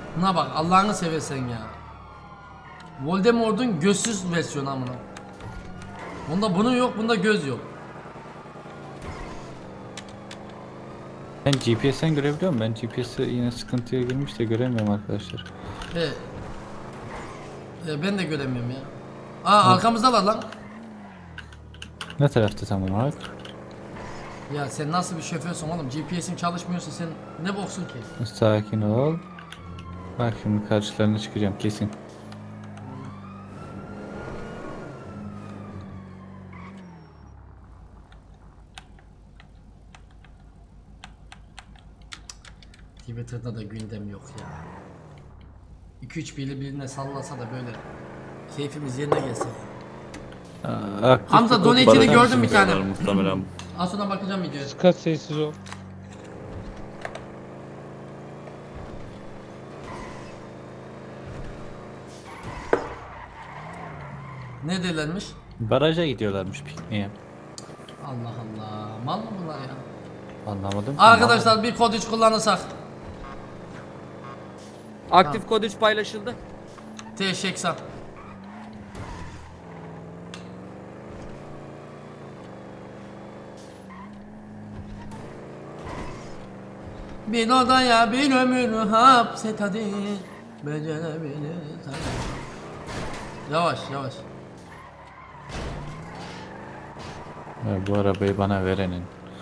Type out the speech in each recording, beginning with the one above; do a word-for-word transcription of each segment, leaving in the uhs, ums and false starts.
Buna bak Allah'ını seversen ya. Voldemort'un gözsüz versiyonu amına. Bunda bunun yok, bunda göz yok. Ben G P S'ten görebiliyor muyum? Ben G P S'e yine sıkıntıya girmiş de göremiyorum arkadaşlar. Evet. E, ben de göremiyorum ya. Aa, arkamızdalar lan. Ne tarafta tam olarak? Ya sen nasıl bir şoförsün oğlum? G P S'in çalışmıyorsa sen ne boksun ki? Sakin ol. Bak şimdi karşılarına çıkacağım kesin. Twitter'da da gündem yok ya. iki üç biri birine sallasa da böyle keyfimiz yerine gelse. Aa, aktif Hamza bir donate'ini kod- Barajı gördüm bir tane. yapıyorlar muhtemelen. Az sonra bakacağım videoya. Sıkat sessiz ol. Ne derlermiş? Baraja gidiyorlarmış pikniğe. Allah Allah. Mal mı bunlar ya? Anlamadım. ki. Arkadaşlar bir kod üç kullanırsak. Aktif kod üç paylaşıldı. T seksen. Bir odaya bir ömür hapset hadi. Becerebiliriz hadi. Yavaş yavaş. Ha, bu arabayı bana verenin.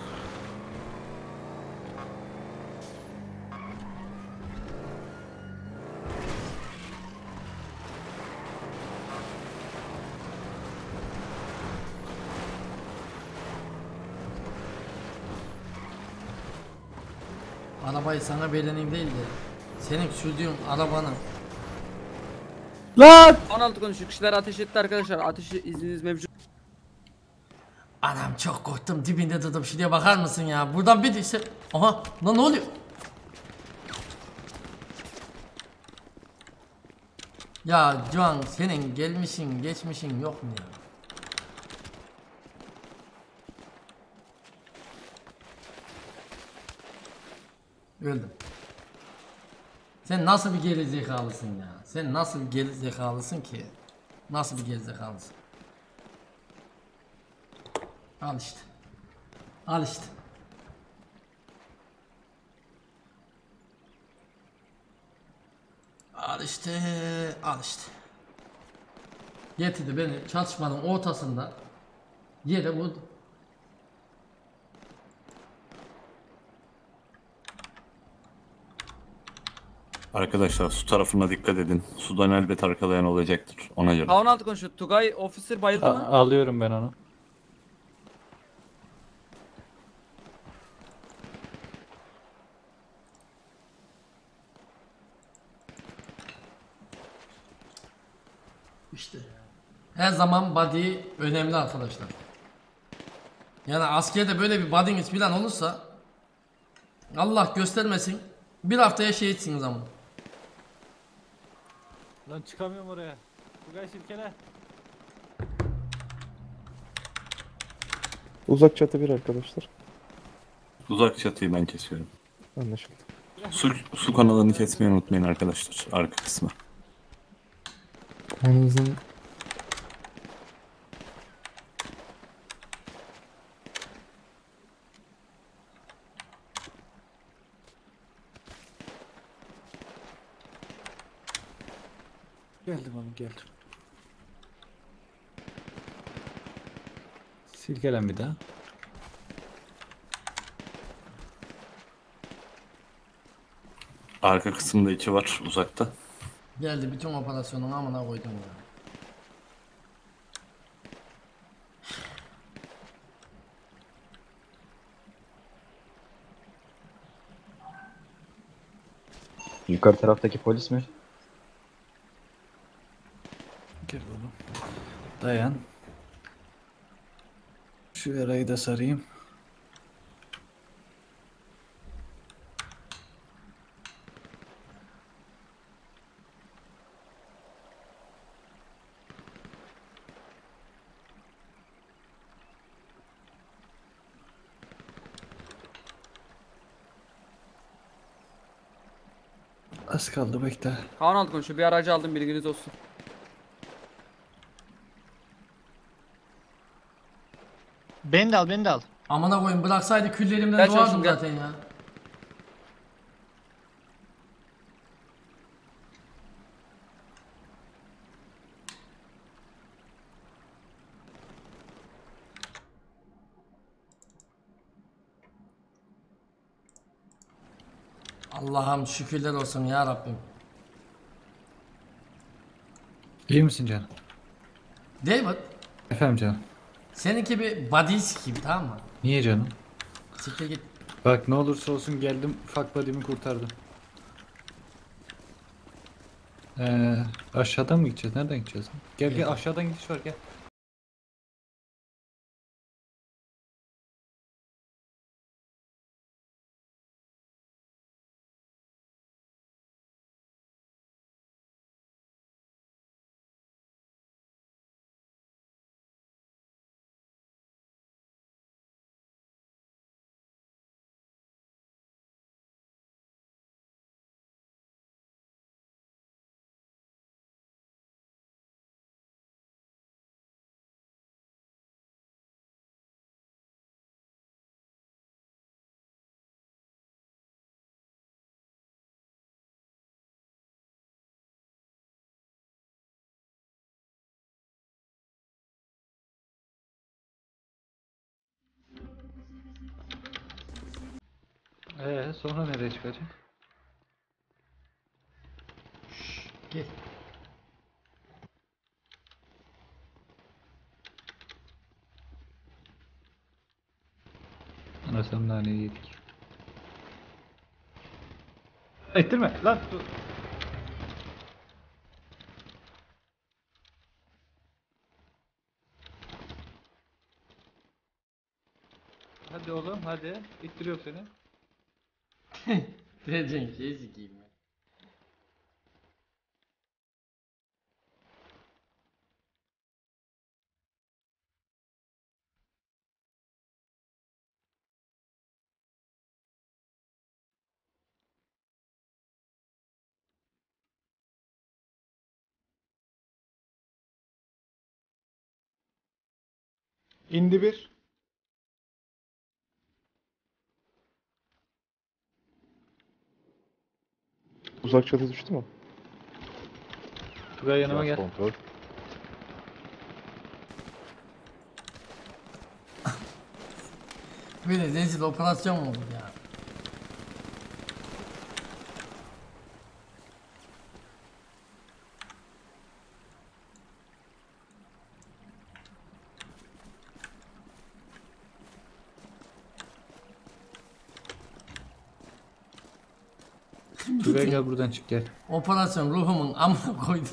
Arabayı sana verenin değil de senin sürdüğün arabanın. Lan! on altı konuşuyor. Kişiler ateş etti arkadaşlar. Ateş izniniz mevcut. Anam çok korktum, dibinde durdum, şuraya bakar mısın ya? Buradan bir işte. Aha lan ne oluyor? Ya Can, senin gelmişin geçmişin yok mu ya? Öldüm. Sen nasıl bir geri zekalısın ya? Sen nasıl bir geri zekalısın ki? Nasıl bir geri zekalısın? Al işte. Al işte. Al işte. Al işte. Getirdi beni çatışmanın ortasında yere vurdu. Arkadaşlar su tarafına dikkat edin. Sudan elbet arkalayan olacaktır. Ona göre. on altı konuşuyor. Tugay officer bayıldı A- mı? alıyorum ben onu. İşte. Her zaman body önemli arkadaşlar. Yani askerde böyle bir body'niz falan olursa Allah göstermesin bir haftaya şehitsiniz ama. Lan çıkamıyorum oraya. Tugay silkele. Uzak çatı bir arkadaşlar. Uzak çatıyı ben kesiyorum. Anlaşıldı. Su, su kanalını kesmeyi unutmayın arkadaşlar. Arka kısmı. Kanınızın Geldim oğlum geldim. Silkelen bir daha. Arka kısımda içi var uzakta. Geldi bütün operasyonun amına koydum ya. Yukarı taraftaki polis mi? Gel oğlum. Dayan. Şu yarayı da sarayım. Az kaldı bekle. Kaan alt konuşuyor. Bir aracı aldım, bilginiz olsun. Beni de al, beni de al. Amına koyayım, bıraksaydı küllerimden Gel doğardım çalışın, gel. zaten ya. Allah'ım şükürler olsun ya Rabbim. İyi misin canım? David, Efendim canım. seninki bir body gibi, tamam mı? Niye canım? Siktir git. Bak ne olursa olsun geldim ufak body'mi kurtardım. Ee, aşağıdan mı gideceğiz? Nereden gideceğiz? Gel gel aşağıdan gidiş var gel. Ee sonra nereye çıkacak? Gel. Anasını naneyi yedik. Ettirme lan dur. Hadi oğlum hadi. İttiriyorum seni. Diyeceğim şey sikeyim ben. İndi bir. Uzak çatı düştü mü? Tugay yanıma gel. Kontrol. Böyle rezil operasyon mu olur ya? Tugay gel buradan çık gel. Operasyon ruhumun amına koydum.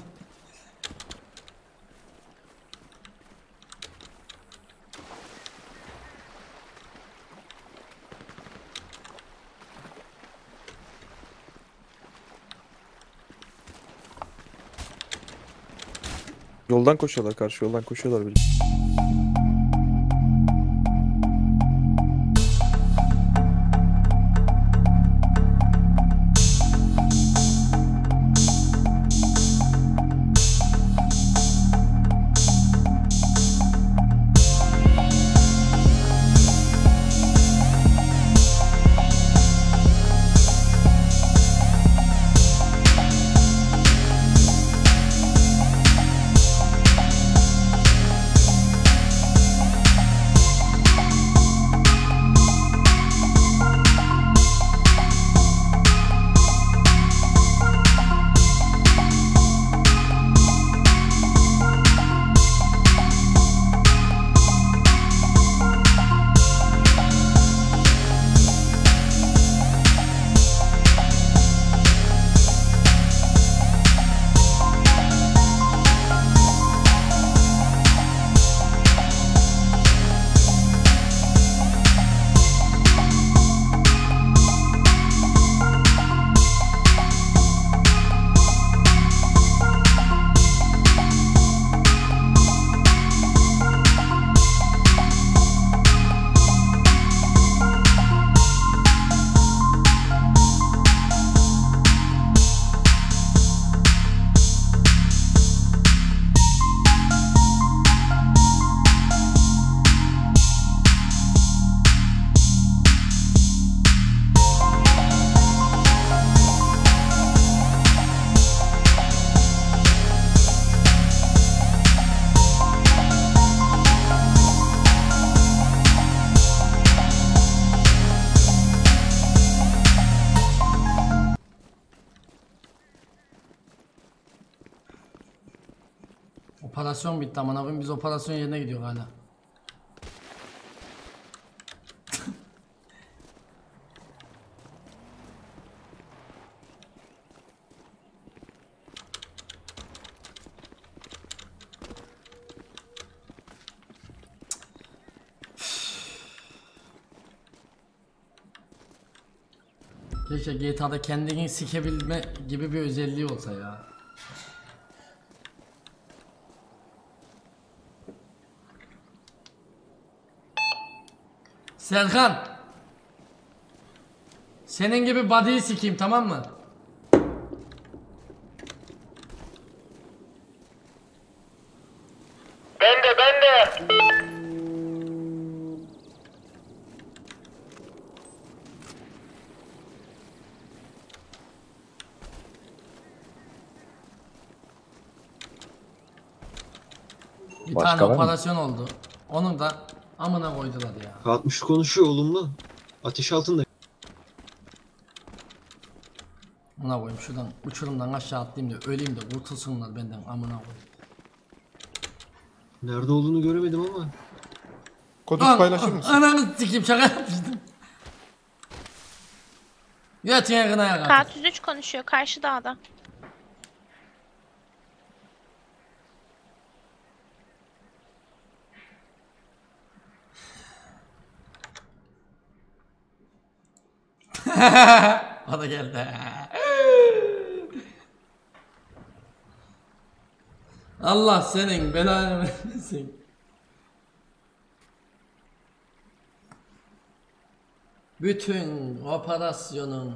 Yoldan koşuyorlar, karşı yoldan koşuyorlar bile. Operasyon bitti aman abim, biz operasyon yerine gidiyor hala. Keşke G T A'da kendini sikebilme gibi bir özelliği olsa ya. Serkan, senin gibi body'yi sikeyim, tamam mı? Ben de ben de. Bir Başka tane var mı? operasyon oldu. Onun da amına koydular ya. altmış konuşuyor olumlu. Ateş altında. Amına koyayım, şuradan uçurumdan aşağı atlayayım da öleyim de kurtulsunlar benden, amına koyayım. Nerede olduğunu göremedim ama. Kodus An- paylaşır an- mısın? Ananı sikeyim, şaka yapmıştım. Yatın yakına yak K artık. otuz üç konuşuyor karşı dağda. O da geldi. Allah senin belanı vermesin. Bütün operasyonun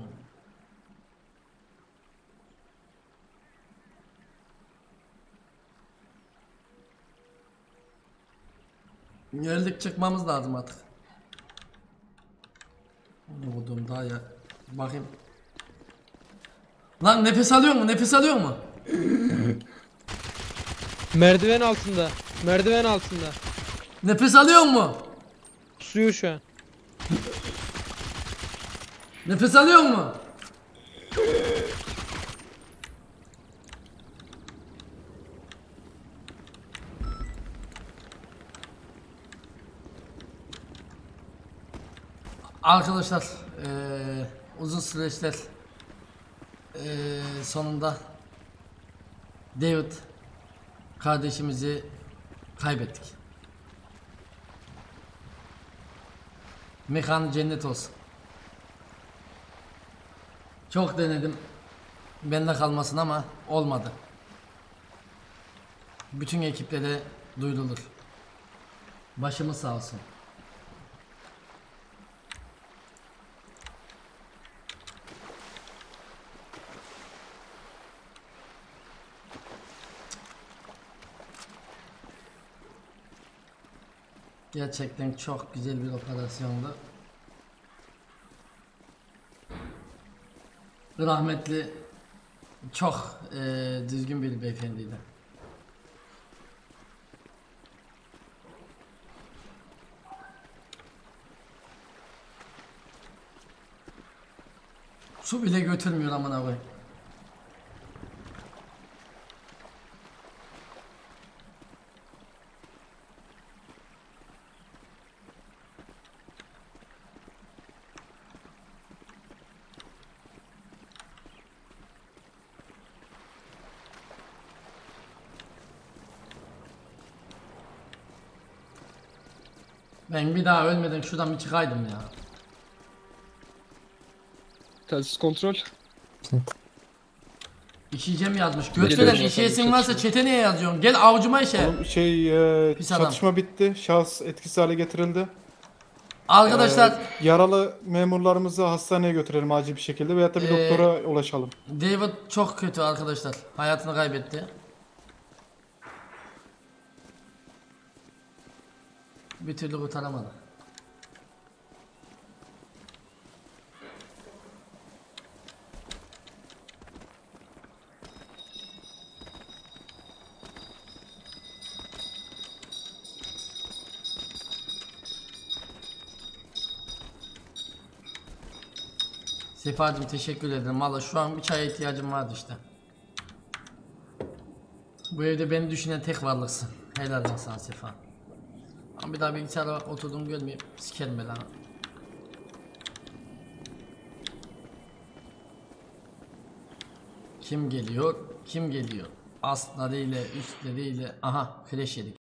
geldik, çıkmamız lazım artık. Vurdum daha ya. Bakayım. Lan nefes alıyor mu? Nefes alıyor mu? Merdiven altında. Merdiven altında. Nefes alıyor mu? Suyu şu an. Nefes alıyor mu? Arkadaşlar, eee, uzun süreçler eee, sonunda David kardeşimizi kaybettik. Mekanı cennet olsun. Çok denedim bende kalmasın ama olmadı. Bütün ekiplere duyurulur. Başımız sağ olsun. Gerçekten çok güzel bir operasyondu. Rahmetli çok eee, düzgün bir beyefendiydi. Su bile götürmüyor amına koyayım. Ben bir daha ölmeden şuradan bir çıkaydım ya. Telsiz kontrol. İşeyeceğim yazmış. Götveren işeyesin varsa çete niye yazıyorsun? Gel avcuma işe. Oğlum şey e, Pis adam. çatışma bitti. Şahıs etkisiz hale getirildi. Arkadaşlar, E, yaralı memurlarımızı hastaneye götürelim acil bir şekilde veyahut da bir Ee, doktora ulaşalım. David çok kötü arkadaşlar. Hayatını kaybetti. Bir türlü kurtaramadı. Sefacığım teşekkür ederim. Valla şu an bir çaya ihtiyacım vardı işte. Bu evde beni düşünen tek varlıksın. Helal lan sana Sefa. Ama bir daha bilgisayara oturduğumu görmeyeyim. Sikerim belanı. Kim geliyor? Kim geliyor? Asla değil, üstle değil. Aha, flash yedik.